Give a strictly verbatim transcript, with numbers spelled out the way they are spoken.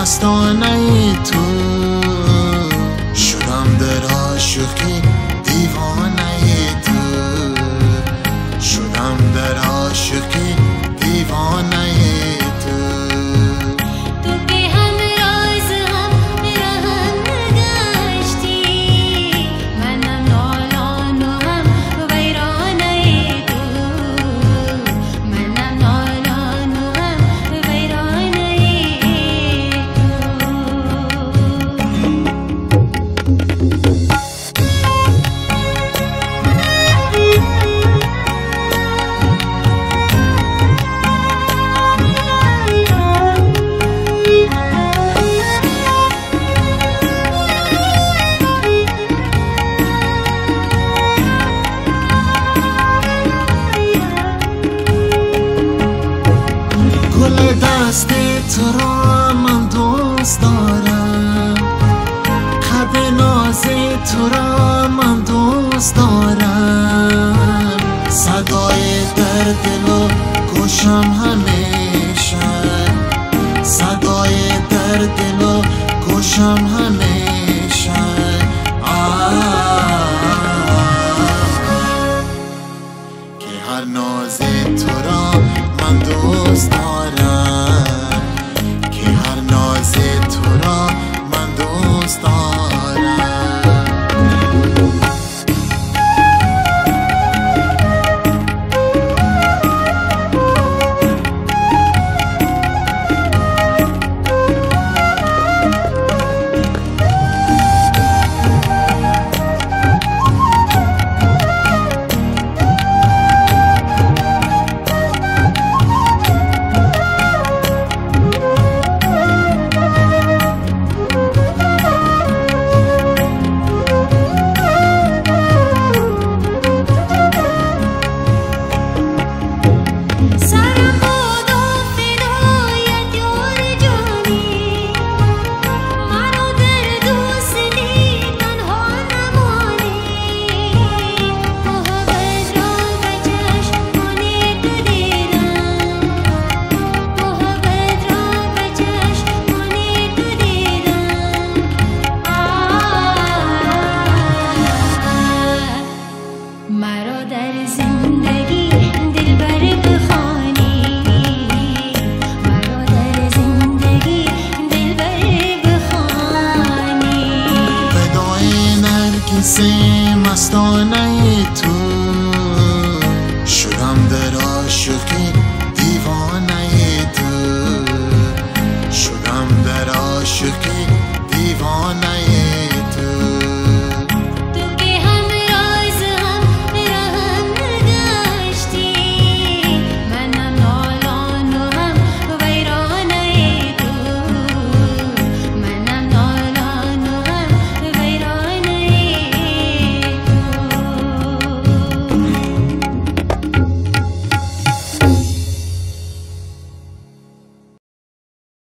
مستانه تو، شدم در عاشقی دیوانه تو، شدم در عاشقی دیوانه تو. تو که همراز هم رهم نگشتی، منم نالان و هم ویرانه تو، منم نالان و هم ویرانه گل دست تو را من دوست دارم، قد ناز تو را من دوست دارم، صدای در دل و گوشم همیشه، صدای در دل و گوشم همیشه. که هر ناز تو را من دوست دارم، که هر ناز تو را من دوست دارم. مستانه تو، شدم در عاشقی